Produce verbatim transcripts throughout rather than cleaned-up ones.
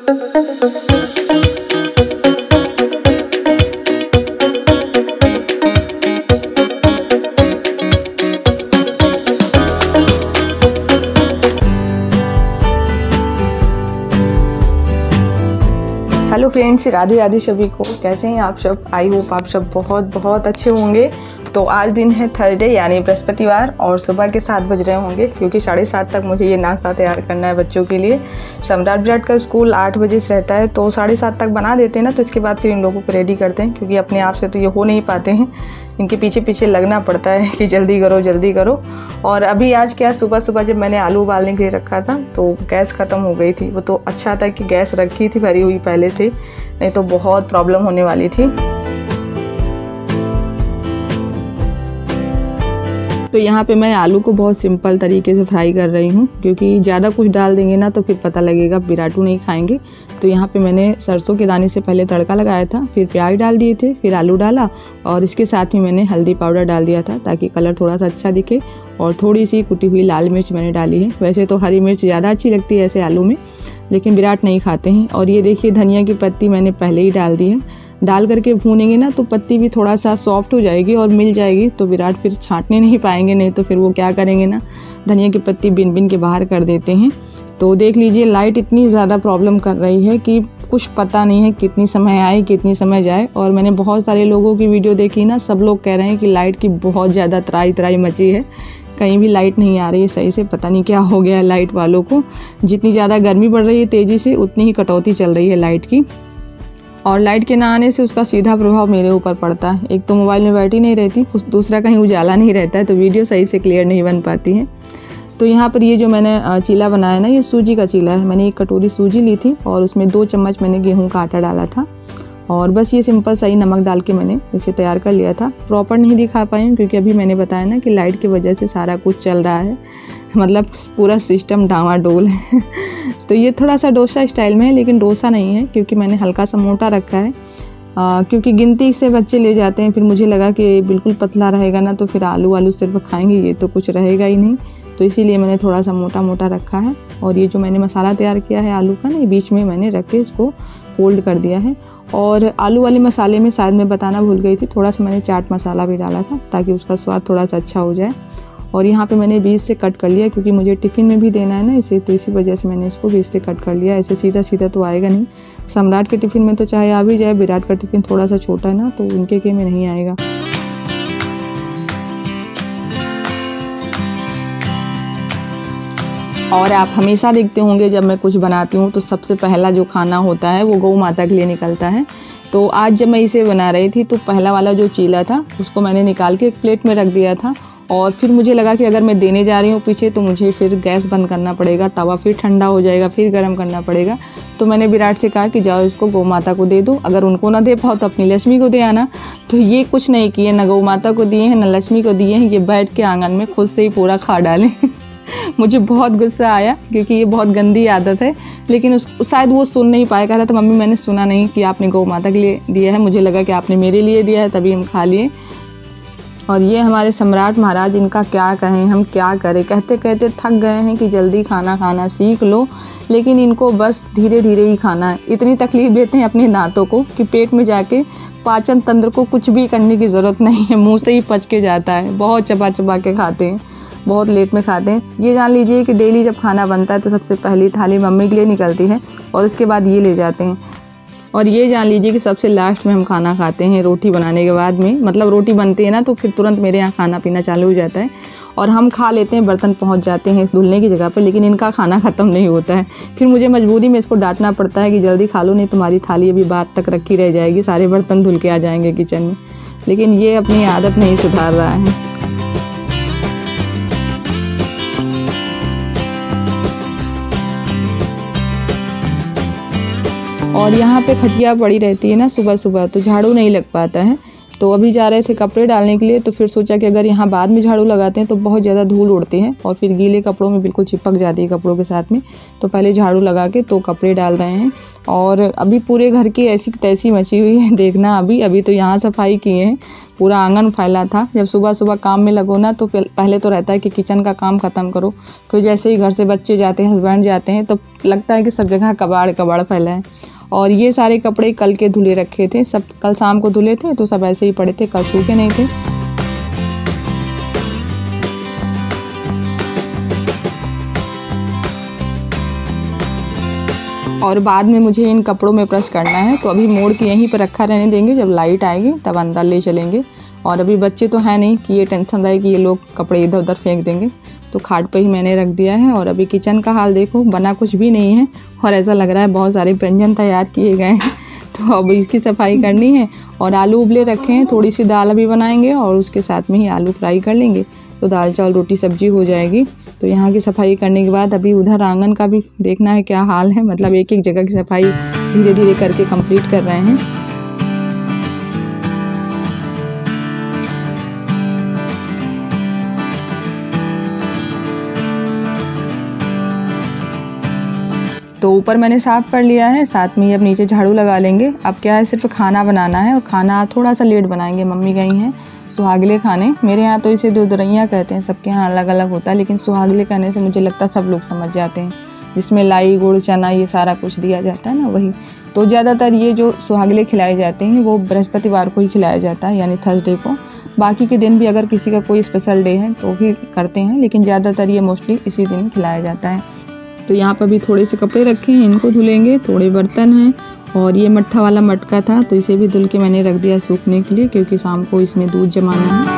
Hello friends, Radhe Radhe सभी को। कैसे हैं आप सब? आई होप आप सब बहुत बहुत अच्छे होंगे। तो आज दिन है थर्सडे यानी बृहस्पतिवार और सुबह के सात बज रहे होंगे क्योंकि साढ़े सात तक मुझे ये नाश्ता तैयार करना है बच्चों के लिए। सम्राट विराट का स्कूल आठ बजे से रहता है तो साढ़े सात तक बना देते हैं ना, तो इसके बाद फिर इन लोगों को रेडी करते हैं क्योंकि अपने आप से तो ये हो नहीं पाते हैं, इनके पीछे पीछे लगना पड़ता है कि जल्दी करो जल्दी करो। और अभी आज क्या, सुबह सुबह जब मैंने आलू उबालने के लिए रखा था तो गैस ख़त्म हो गई थी। वो तो अच्छा था कि गैस रखी थी भरी हुई पहले से, नहीं तो बहुत प्रॉब्लम होने वाली थी। तो यहाँ पे मैं आलू को बहुत सिंपल तरीके से फ्राई कर रही हूँ क्योंकि ज़्यादा कुछ डाल देंगे ना तो फिर पता लगेगा विराटू नहीं खाएंगे। तो यहाँ पे मैंने सरसों के दाने से पहले तड़का लगाया था, फिर प्याज डाल दिए थे, फिर आलू डाला और इसके साथ ही मैंने हल्दी पाउडर डाल दिया था ताकि कलर थोड़ा सा अच्छा दिखे। और थोड़ी सी कुटी हुई लाल मिर्च मैंने डाली है। वैसे तो हरी मिर्च ज़्यादा अच्छी लगती है ऐसे आलू में, लेकिन विराट नहीं खाते हैं। और ये देखिए धनिया की पत्ती मैंने पहले ही डाल दी है। डाल करके भूनेंगे ना तो पत्ती भी थोड़ा सा सॉफ्ट हो जाएगी और मिल जाएगी, तो विराट फिर छांटने नहीं पाएंगे, नहीं तो फिर वो क्या करेंगे ना, धनिया की पत्ती बिन बिन के बाहर कर देते हैं। तो देख लीजिए लाइट इतनी ज़्यादा प्रॉब्लम कर रही है कि कुछ पता नहीं है कितनी समय आए कितनी समय जाए। और मैंने बहुत सारे लोगों की वीडियो देखी ना, सब लोग कह रहे हैं कि लाइट की बहुत ज़्यादा त्राई त्राई मची है, कहीं भी लाइट नहीं आ रही है सही से। पता नहीं क्या हो गया है लाइट वालों को। जितनी ज़्यादा गर्मी बढ़ रही है तेज़ी से, उतनी ही कटौती चल रही है लाइट की। और लाइट के ना आने से उसका सीधा प्रभाव मेरे ऊपर पड़ता है। एक तो मोबाइल में बैटरी नहीं रहती, दूसरा कहीं उजाला नहीं रहता है, तो वीडियो सही से क्लियर नहीं बन पाती है। तो यहाँ पर ये जो मैंने चीला बनाया ना, ये सूजी का चीला है। मैंने एक कटोरी सूजी ली थी और उसमें दो चम्मच मैंने गेहूं का आटा डाला था और बस ये सिंपल सा ही नमक डाल के मैंने इसे तैयार कर लिया था। प्रॉपर नहीं दिखा पाई हूँ क्योंकि अभी मैंने बताया ना कि लाइट की वजह से सारा कुछ चल रहा है, मतलब पूरा सिस्टम डामाडोल है। तो ये थोड़ा सा डोसा स्टाइल में है, लेकिन डोसा नहीं है क्योंकि मैंने हल्का सा मोटा रखा है। आ, क्योंकि गिनती से बच्चे ले जाते हैं, फिर मुझे लगा कि बिल्कुल पतला रहेगा ना तो फिर आलू आलू सिर्फ खाएंगे, ये तो कुछ रहेगा ही नहीं, तो इसीलिए मैंने थोड़ा सा मोटा मोटा रखा है। और ये जो मैंने मसाला तैयार किया है आलू का ना, ये बीच में मैंने रख के इसको फोल्ड कर दिया है। और आलू वाले मसाले में शायद मैं बताना भूल गई थी, थोड़ा सा मैंने चाट मसाला भी डाला था ताकि उसका स्वाद थोड़ा सा अच्छा हो जाए। और यहाँ पे मैंने बीच से कट कर लिया क्योंकि मुझे टिफ़िन में भी देना है ना इसे, तो इसी वजह से मैंने इसको बीच से कट कर लिया। ऐसे सीधा सीधा तो आएगा नहीं। सम्राट के टिफ़िन में तो चाहे आ भी जाए, विराट का टिफ़िन थोड़ा सा छोटा है ना तो उनके के में नहीं आएगा। और आप हमेशा देखते होंगे जब मैं कुछ बनाती हूँ तो सबसे पहला जो खाना होता है वो गौ माता के लिए निकलता है। तो आज जब मैं इसे बना रही थी तो पहला वाला जो चीला था उसको मैंने निकाल के एक प्लेट में रख दिया था। और फिर मुझे लगा कि अगर मैं देने जा रही हूँ पीछे तो मुझे फिर गैस बंद करना पड़ेगा, तवा फिर ठंडा हो जाएगा, फिर गर्म करना पड़ेगा। तो मैंने विराट से कहा कि जाओ इसको गौ माता को दे दो, अगर उनको ना दे पाओ तो अपनी लक्ष्मी को दे आना। तो ये कुछ नहीं किए, ना गौ माता को दिए हैं ना लक्ष्मी को दिए हैं, ये बैठ के आंगन में खुद से ही पूरा खा डालें। मुझे बहुत गुस्सा आया क्योंकि ये बहुत गंदी आदत है, लेकिन उस शायद वो सुन नहीं पाया। कह रहा था मम्मी मैंने सुना नहीं कि आपने गौ माता के लिए दिया है, मुझे लगा कि आपने मेरे लिए दिया है तभी हम खा लिए। और ये हमारे सम्राट महाराज, इनका क्या कहें, हम क्या करें, कहते कहते थक गए हैं कि जल्दी खाना खाना सीख लो, लेकिन इनको बस धीरे धीरे ही खाना है। इतनी तकलीफ़ देते हैं अपने दांतों को कि पेट में जाके पाचन तंत्र को कुछ भी करने की ज़रूरत नहीं है, मुंह से ही पच के जाता है। बहुत चबा चबा के खाते हैं, बहुत लेट में खाते हैं। ये जान लीजिए कि डेली जब खाना बनता है तो सबसे पहली थाली मम्मी के लिए निकलती है और उसके बाद ये ले जाते हैं। और ये जान लीजिए कि सबसे लास्ट में हम खाना खाते हैं रोटी बनाने के बाद में, मतलब रोटी बनती है ना तो फिर तुरंत मेरे यहाँ खाना पीना चालू हो जाता है और हम खा लेते हैं, बर्तन पहुँच जाते हैं धुलने की जगह पर, लेकिन इनका खाना ख़त्म नहीं होता है। फिर मुझे मजबूरी में इसको डांटना पड़ता है कि जल्दी खा लो, नहीं तुम्हारी थाली अभी बाद तक रखी रह जाएगी, सारे बर्तन धुल के आ जाएंगे किचन में। लेकिन ये अपनी आदत नहीं सुधार रहा है। और यहाँ पे खटिया पड़ी रहती है ना सुबह सुबह, तो झाड़ू नहीं लग पाता है। तो अभी जा रहे थे कपड़े डालने के लिए, तो फिर सोचा कि अगर यहाँ बाद में झाड़ू लगाते हैं तो बहुत ज़्यादा धूल उड़ती है और फिर गीले कपड़ों में बिल्कुल चिपक जाती है कपड़ों के साथ में। तो पहले झाड़ू लगा के तो कपड़े डाल रहे हैं। और अभी पूरे घर की ऐसी तैसी मची हुई है, देखना अभी अभी तो यहाँ सफाई किए हैं, पूरा आंगन फैला था। जब सुबह सुबह काम में लगो ना तो पहले तो रहता है कि किचन का काम ख़त्म करो, फिर जैसे ही घर से बच्चे जाते हैं, हस्बैंड जाते हैं, तो लगता है कि सब जगह कबाड़ कबाड़ फैला है। और ये सारे कपड़े कल के धुले रखे थे, सब कल शाम को धुले थे, तो सब ऐसे ही पड़े थे, कल सूखे नहीं थे। और बाद में मुझे इन कपड़ों में प्रेस करना है, तो अभी मोड़ के यहीं पर रखा रहने देंगे, जब लाइट आएगी तब अंदर ले चलेंगे। और अभी बच्चे तो हैं नहीं कि ये टेंशन रहे कि ये लोग कपड़े इधर उधर फेंक देंगे, तो खाट पे ही मैंने रख दिया है। और अभी किचन का हाल देखो, बना कुछ भी नहीं है और ऐसा लग रहा है बहुत सारे व्यंजन तैयार किए गए हैं। तो अब इसकी सफाई करनी है। और आलू उबले रखे हैं, थोड़ी सी दाल अभी बनाएंगे और उसके साथ में ही आलू फ्राई कर लेंगे, तो दाल चावल रोटी सब्जी हो जाएगी। तो यहाँ की सफाई करने के बाद अभी उधर आंगन का भी देखना है क्या हाल है, मतलब एक एक जगह की सफाई धीरे धीरे करके कंप्लीट कर रहे हैं। तो ऊपर मैंने साफ़ कर लिया है, साथ में ही अब नीचे झाड़ू लगा लेंगे। अब क्या है, सिर्फ खाना बनाना है और खाना थोड़ा सा लेट बनाएंगे। मम्मी गई हैं सुहागले खाने, मेरे यहाँ तो इसे दूधरैया कहते हैं, सबके यहाँ अलग अलग होता है, लेकिन सुहागले कहने से मुझे लगता है सब लोग समझ जाते हैं, जिसमें लाई गुड़ चना ये सारा कुछ दिया जाता है ना, वही। तो ज़्यादातर ये जो सुहागले खिलाए जाते हैं वो बृहस्पतिवार को ही खिलाया जाता है, यानी थर्सडे को। बाकी के दिन भी अगर किसी का कोई स्पेशल डे है तो भी करते हैं, लेकिन ज़्यादातर ये मोस्टली इसी दिन खिलाया जाता है। तो यहाँ पर भी थोड़े से कपड़े रखे हैं, इनको धुलेंगे, थोड़े बर्तन हैं। और ये मट्ठा वाला मटका था, तो इसे भी धुल के मैंने रख दिया सूखने के लिए, क्योंकि शाम को इसमें दूध जमाना है।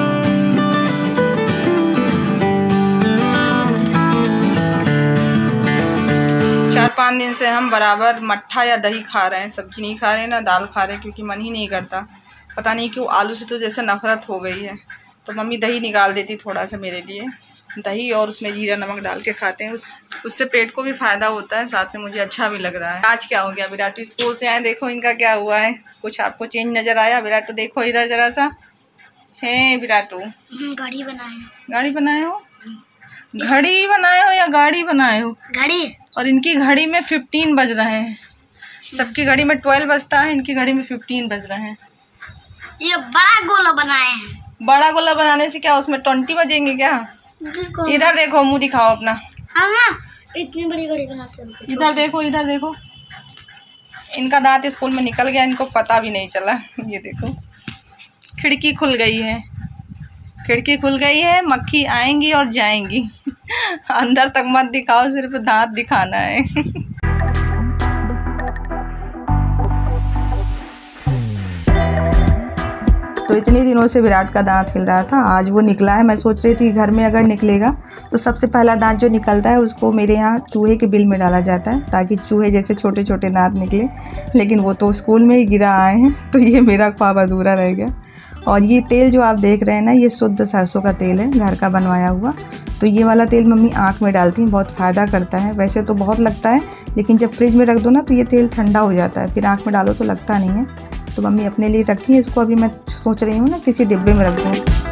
चार पाँच दिन से हम बराबर मट्ठा या दही खा रहे हैं, सब्जी नहीं खा रहे हैं, ना दाल खा रहे हैं, क्योंकि मन ही नहीं करता। पता नहीं क्यों, आलू से तो जैसे नफरत हो गई है। तो मम्मी दही निकाल देती थोड़ा सा मेरे लिए, दही और उसमें जीरा नमक डाल के खाते हैं, उस, उससे पेट को भी फ़ायदा होता है, साथ में मुझे अच्छा भी लग रहा है। आज क्या हो गया, विराटू स्कूल से आए, देखो इनका क्या हुआ है, कुछ आपको चेंज नज़र आया? विराटू देखो इधर जरा सा। है विराटू, गाड़ी बनाए गाड़ी बनाए हो? घड़ी बनाए हो या गाड़ी बनाए हो? घड़ी। और इनकी घड़ी में फिफ्टीन बज रहे हैं, सबकी घड़ी में ट्वेल्व बजता है, इनकी घड़ी में फिफ्टीन बज रहे हैं। ये बड़ा गोला बनाए हैं। बड़ा गोला बनाने से क्या उसमें ट्वेंटी बजेंगे क्या? देखो इधर देखो, मुंह दिखाओ अपना। हाँ हाँ, इतनी बड़ी घड़ी बनाते हैं। इधर देखो, इधर देखो, इनका दांत स्कूल में निकल गया, इनको पता भी नहीं चला। ये देखो, खिड़की खुल गई है, खिड़की खुल गई है, मक्खी आएंगी और जाएंगी। अंदर तक मत दिखाओ, सिर्फ दांत दिखाना है। तो इतने दिनों से विराट का दांत हिल रहा था, आज वो निकला है। मैं सोच रही थी घर में अगर निकलेगा तो सबसे पहला दांत जो निकलता है उसको मेरे यहाँ चूहे के बिल में डाला जाता है, ताकि चूहे जैसे छोटे छोटे दांत निकले। लेकिन वो तो स्कूल में ही गिरा आए हैं, तो ये मेरा ख्वाब अधूरा रह गया। और ये तेल जो आप देख रहे हैं ना, ये शुद्ध सरसों का तेल है, घर का बनवाया हुआ। तो ये वाला तेल मम्मी आँख में डालती हैं, बहुत फ़ायदा करता है। वैसे तो बहुत लगता है, लेकिन जब फ्रिज में रख दो ना तो ये तेल ठंडा हो जाता है, फिर आँख में डालो तो लगता नहीं है। तो मम्मी अपने लिए रखी है इसको, अभी मैं सोच रही हूँ ना किसी डिब्बे में रख दूँ।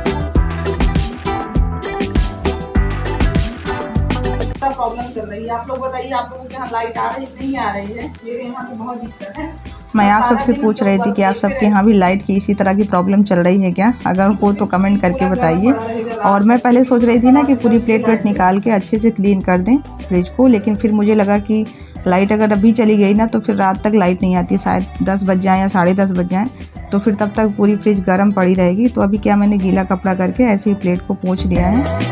कितना प्रॉब्लम चल रही है, आप लोग बताइए, आप लोगों के यहाँ लाइट आ रही नहीं आ रही है? मेरे यहाँ तो बहुत दिक्कत है। मैं आप सबसे पूछ रही थी कि आप सबके यहाँ भी लाइट की इसी तरह की प्रॉब्लम चल रही है क्या? अगर हो तो कमेंट करके बताइए। और मैं पहले सोच रही थी ना कि पूरी प्लेट वेट निकाल के अच्छे से क्लीन कर दें फ्रिज को, लेकिन फिर मुझे लगा कि लाइट अगर अभी चली गई ना तो फिर रात तक लाइट नहीं आती, शायद दस बज जाए या साढ़े दस बज जाए, तो फिर तब तक पूरी फ्रिज गर्म पड़ी रहेगी। तो अभी क्या, मैंने गीला कपड़ा करके ऐसे ही प्लेट को पोंछ दिया है।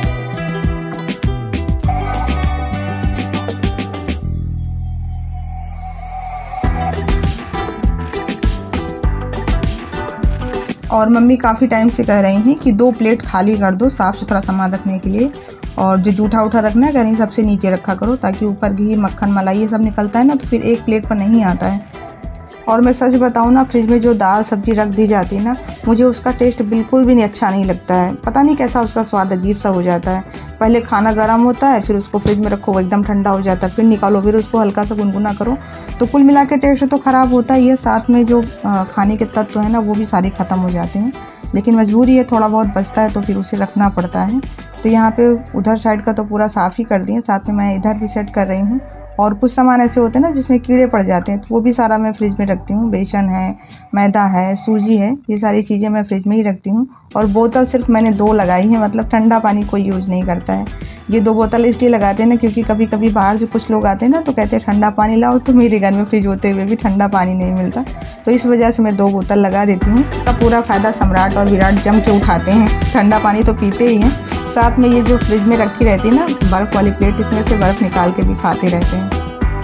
और मम्मी काफ़ी टाइम से कह रही हैं कि दो प्लेट खाली कर दो साफ़ सुथरा सामान रखने के लिए, और जो जूठा उठा रखना है कह रही सबसे नीचे रखा करो, ताकि ऊपर घी मक्खन मलाई ये सब निकलता है ना तो फिर एक प्लेट पर नहीं आता है। और मैं सच बताऊँ ना, फ्रिज में जो दाल सब्जी रख दी जाती है ना, मुझे उसका टेस्ट बिल्कुल भी नहीं अच्छा नहीं लगता है। पता नहीं कैसा उसका स्वाद अजीब सा हो जाता है। पहले खाना गर्म होता है, फिर उसको फ्रिज में रखो, वो एकदम ठंडा हो जाता है, फिर निकालो, फिर उसको हल्का सा गुनगुना करो, तो कुल मिला के टेस्ट तो ख़राब होता ही है, साथ में जो खाने के तत्व हैं ना वो भी सारे ख़त्म हो जाते हैं। लेकिन मजबूरी है, थोड़ा बहुत बचता है तो फिर उसे रखना पड़ता है। तो यहाँ पे उधर साइड का तो पूरा साफ़ ही कर दिए, साथ में मैं इधर भी सेट कर रही हूँ। और कुछ सामान ऐसे होते हैं ना जिसमें कीड़े पड़ जाते हैं, तो वो भी सारा मैं फ्रिज में रखती हूँ। बेसन है, मैदा है, सूजी है, ये सारी चीज़ें मैं फ्रिज में ही रखती हूँ। और बोतल सिर्फ मैंने दो लगाई है, मतलब ठंडा पानी कोई यूज़ नहीं करता है। ये दो बोतल इसलिए लगाते हैं ना क्योंकि कभी कभी बाहर से कुछ लोग आते हैं ना तो कहते हैं ठंडा पानी लाओ, तो मेरे घर में फ्रिज होते हुए भी ठंडा पानी नहीं मिलता, तो इस वजह से मैं दो बोतल लगा देती हूँ। इसका पूरा फ़ायदा सम्राट और विराट जम के उठाते हैं। ठंडा पानी तो पीते ही हैं, साथ में ये जो फ्रिज में रखी रहती है ना बर्फ़ वाली प्लेट, इसमें से बर्फ़ निकाल के भी खाते रहते हैं।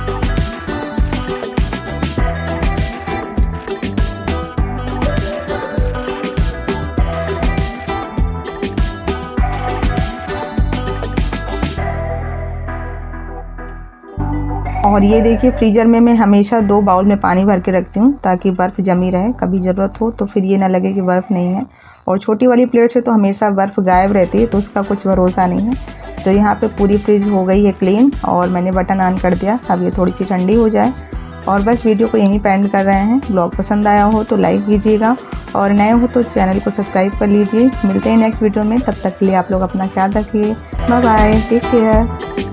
और ये देखिए, फ्रीज़र में मैं हमेशा दो बाउल में पानी भर के रखती हूँ ताकि बर्फ़ जमी रहे, कभी ज़रूरत हो तो फिर ये ना लगे कि बर्फ़ नहीं है। और छोटी वाली प्लेट से तो हमेशा बर्फ़ गायब रहती है, तो उसका कुछ भरोसा नहीं है। तो यहाँ पे पूरी फ्रिज हो गई है क्लीन और मैंने बटन ऑन कर दिया। अब ये थोड़ी सी ठंडी हो जाए और बस वीडियो को यहीं पे एंड कर रहे हैं। ब्लॉग पसंद आया हो तो लाइक कीजिएगा और नए हो तो चैनल को सब्सक्राइब कर लीजिए। मिलते हैं नेक्स्ट वीडियो में, तब तक के लिए आप लोग अपना ख्याल रखिए। Bye bye, take care.